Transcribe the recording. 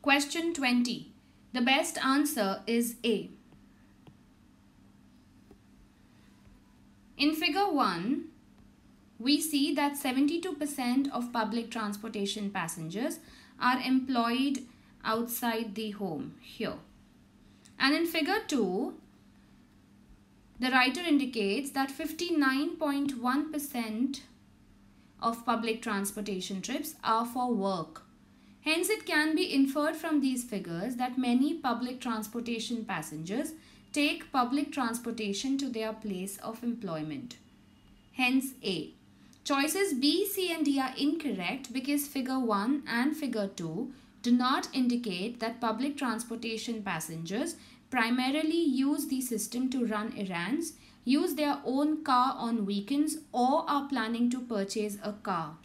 Question 20. The best answer is A. In figure 1, we see that 72% of public transportation passengers are employed outside the home here. And in figure 2, the writer indicates that 59.1% of public transportation trips are for work. Hence, it can be inferred from these figures that many public transportation passengers take public transportation to their place of employment. Hence, A. Choices B, C and D are incorrect because figure 1 and figure 2 do not indicate that public transportation passengers primarily use the system to run errands, use their own car on weekends, or are planning to purchase a car.